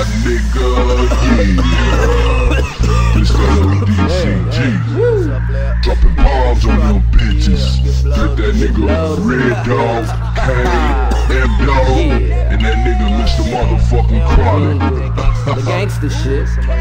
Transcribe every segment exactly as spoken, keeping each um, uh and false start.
nigga, yeah. This that O D C dropping bombs on them bitches. Get that nigga Red Dog, Kane, M Dog, and that nigga Mister Motherfucking Chronic. The gangsta shit.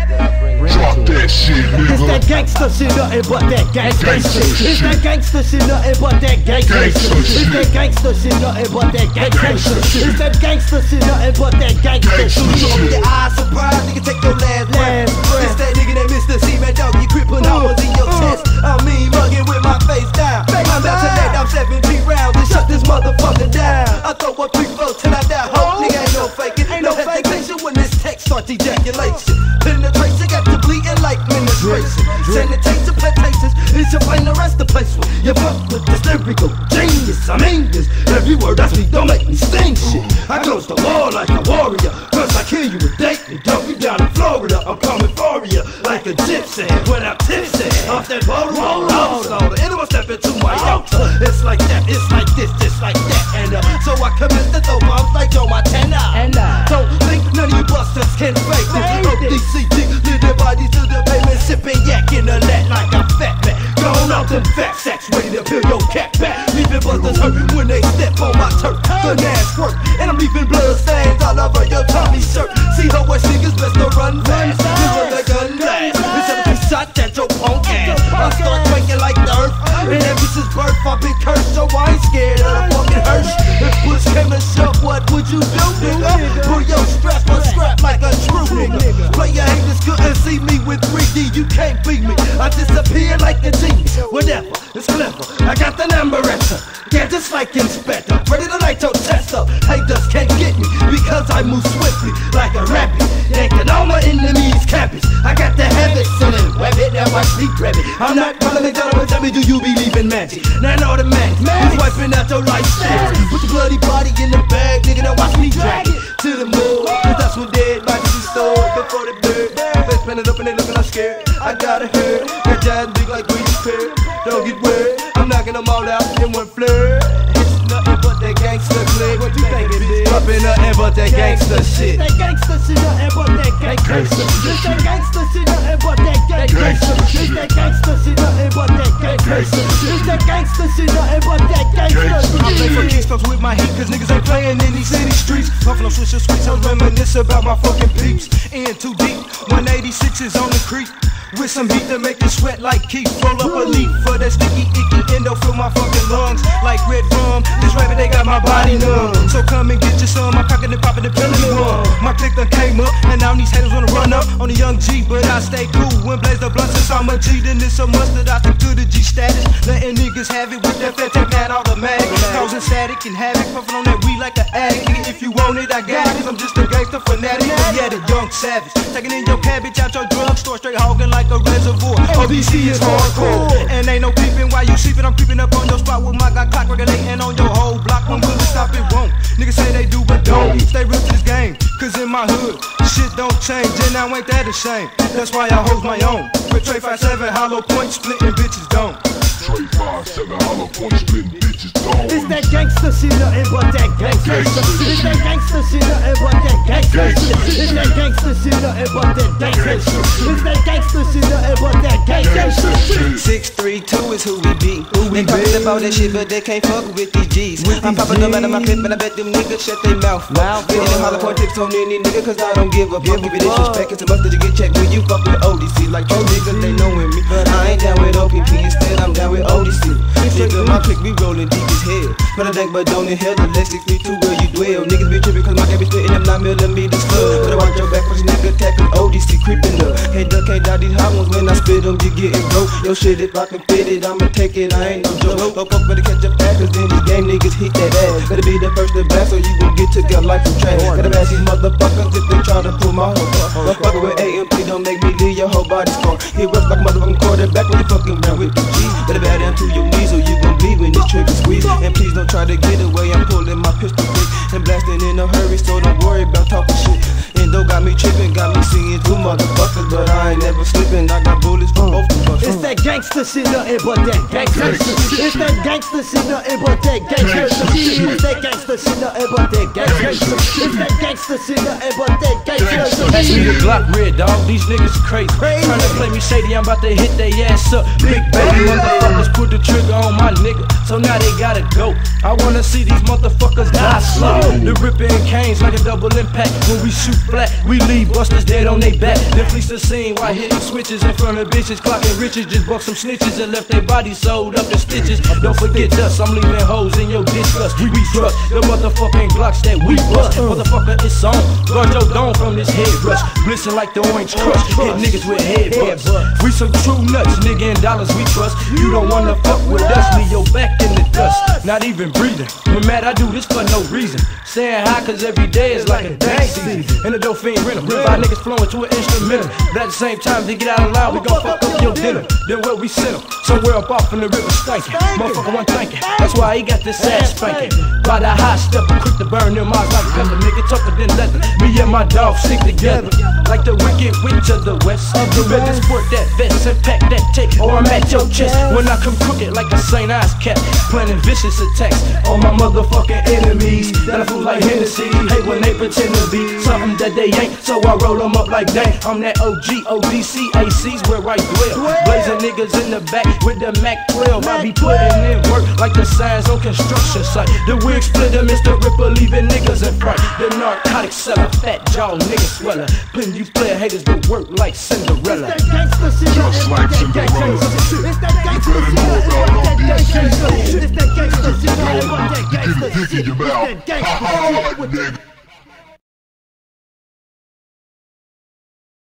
Drop that shit, nigga. It's that gangsta shit, nothing but that gangsta shit. It's that gangsta shit, nothing but that gangsta shit. It's that gangsta shit, nothing but that gangsta shit. It's that gangsta shit, nothing but that gangsta shit. You open your eyes surprised, nigga, take your last breath. It's that nigga that Mister C, man, dog, you crippin' hours in your chest. I mean, mugging with my face down. I'm about to let down seventeen rounds and shut this motherfucker down. I throw up three flows till I die. Hope nigga ain't no faking, ain't no hesitation when this text starts ejaculation. Penetration got you bleeding like menstruation. Sanitation, plantations, it's your final rest the place with. You fuck with this lyrical genius. I mean this, every word I speak don't make me sing shit. I close the wall like a warrior, cause I kill you with date and dump you down in Florida. I'm coming for you like a gypsy when I'm tipsy. Off that roll, roll, roll, slaughter. Anyone step into my altar. It's like that, it's like this, just like that. And uh, so I commence to throw bombs like Joe Montana. And uh, Don't think none of you busters can fake this. O D C G, lead their bodies to the pavement, sipping yak in the lat like I'm fat man. Gone out them fat sacks, ready to peel your cat back. Leaving busters hurt when they step on my turf. The ass work, and I'm leaving blood stains all over your Tommy shirt. See how West niggas best to run fast. This was a gun blast. It's a piece shot at your punk ass. I start quaking like the earth, and ever since birth I've been cursed, so I ain't scared of the fucking hearse. If push came and shove, what would you do, nigga? Pull your strap or scrap like a true nigga. Play your haters couldn't see me with three D, you can't beat me. I disappear like a genius. Whatever, it's clever. I got the number extra. Yeah, just like Inspector, ready to light your chest up. Haters can't get me because I move swiftly like a rabbit. Yanking all my enemies cabbage. I got the habit, selling rabbit. Now I speak rabbit. I'm not calling me gentlemen. Tell me, do you believe in magic? Now automatic. Who's wiping out your lifestyle? Put the bloody body in the bag, nigga. Now watch me drag it to the moon. Cause that's what dead bodies be stored before the bird. Face planted up and they looking all scared. I got a herd. Got giant big like green pear. Don't get worried. I'm knocking them all out in one flare. It's nothing but that gangsta click. What you think it is? Dropping nothing but that gangsta shit. That gangsta shit, nothing but that gangsta shit. It's that gangsta shit, nothing but that gangsta shit. It's that gangsta shit, nothing but that gangsta shit. It's that gangsta shit, nothing but that gangsta shit. I play for Ganksta with my heat, cause niggas ain't playing in these city streets. Puffin' on Swisher Sweets, I reminisce about my fucking peeps. In too deep, one eighty-six is on the creek. With some heat to make you sweat like Keith. Roll up a leaf for that sticky, icky endo. Fill my fucking lungs like red rum. This rabbit, they got my body numb. So come and get you some. I'm cocking and popping and pilling me one. My click done came up, and now these haters wanna run up on the young G. But I stay cool when blaze the blunt. Since I'm a G, then it's so much that I took to the G status. Letting niggas have it with that fat tech mad automatic. Causing static and havoc. Puffing on that weed like an addict. Nigga, if you want it, I got it. I'm just a gangster fanatic. Yeah, the young savage. Taking in your cabbage out your drugstore. Straight hogging like a reservoir. O D C is hardcore, and ain't no peeping while you sleeping. I'm creeping up on your spot with my Glock clock regulating on your whole block. When will it stop? It won't. Niggas say they do, but don't. Stay real to this game, cause in my hood, shit don't change, and I ain't that a shame. That's why I hold my own. With Trey five seven, hollow point, splitting bitches don't. Trey five seven, hollow point, splitting bitches don't. It's that gangsta shit, nothing but that gangsta shit. It's that gangsta shit, nothing but that gangsta shit. It's that gangsta shit, nothing but that gangsta shit. It's that gangsta shit, nothing but that gangsta shit. six three two is who we be. They talking about that shit, but they can't fuck with these G's. I'm popping them out of my clip, and I bet them niggas shut their mouth. Getting them hollow point tips on any nigga, cause I don't give a fuck. If you disrespect, it's a must that you get checked when you fuck with O D C. Like two niggas, they knowin' me, but I ain't down with O P P. Instead, I'm down with O D C. Nigga, my click be rollin' deep as hell. But I think, but don't inhale the less six three two where you dwell. Niggas be trippin' cause my game be spittin' them nine millimeters full. Better watch your back, cause nigga attackin' O D C creepin' up. Can't duck, can't die these hot ones when I spit them, you gettin' broke. Yo shit, if I can fit it, I'ma take it, I ain't no joke. Don't fuck, better catch up fast, cause then this game niggas hit that ass. Better be the first to blast, so you gon' get took your life from trash. Gotta bash these motherfuckers if they try to pull my hoe. Don't fuckin' with A M P, don't make me leave your whole body scorn. Hit rough like a motherfucking quarterback when you fucking around with the G. Better bow down to your knees, or you gon' bleed when this trigger squeeze. And please don't try to get away, I'm pulling my pistol quick and blasting in a hurry, so don't worry about talking shit. And though got me tripping, got me seeing two motherfuckers, but I ain't never slipping. I got bullets for both of us. It's that gangsta shit, nothing but that gangsta shit. It's that gangsta shit, nothing but that gangsta shit. It's that gangsta shit, nothing but that gangsta shit. It's that gangsta shit, nothing but that gangsta shit. Pass me the Glock red, dog. These niggas crazy. Tryna play me shady, I'm about to hit they ass up. Big baby motherfuckers put the trigger on my nigga, so now they gotta go. I wanna see these motherfuckers die slow. The ripping canes like a double impact. When we shoot flat, we leave busters dead on they back. Then fleece the scene while hitting switches in front of bitches. Clocking riches, just buck some snitches and left their bodies sewed up in stitches. Don't forget us, I'm leaving hoes in your disgust. We trust the motherfucking Glocks that we bust. Motherfucker, it's on. Guard your dome from this head rush. Blissing like the orange crush. Hit niggas with head butts. We some true nuts, nigga, in dollars we trust. You don't wanna fuck with us, leave your back in the dust. Not even breathing. No matter, I do this for no reason. Staying high cause every day is like a dang season. And the dope fiend rental. Five niggas flowing to an instrumental. But at the same time, they get out of line, we gon' fuck up your dinner. Then where we send them? Somewhere up off in the river stinking. Motherfucker wasn't thinking. That's why he got this ass spanking. By the high step, quick to burn them eyes like pepper. Nigga tougher than leather. Me and my dog stick together. Like the wicked witch of the west. You better sport that vest and pack that tape, or I'm at your chest. When I come crooked like a Saint Ives cat, planning vicious attacks on my motherfucking enemies. That I fool like Hennessy. Hate when they pretend to be something that they ain't, so I roll them up like dang. I'm that O G, O D C, A C's where I dwell. Blazing niggas in the back with the Mac twelve. I be putting in work like the signs on construction site. The wig splitter, Mister Ripper, leaving niggas in fright. The narcotic seller, fat jaw nigga sweller. Putting you player haters to work like Cinderella. It's that gangsta shit, Just like Cinderella. it's that gangsta shit, it's that gangsta shit, it's that gangsta shit, it's that gangsta shit, it's that gangsta shit. Nigga.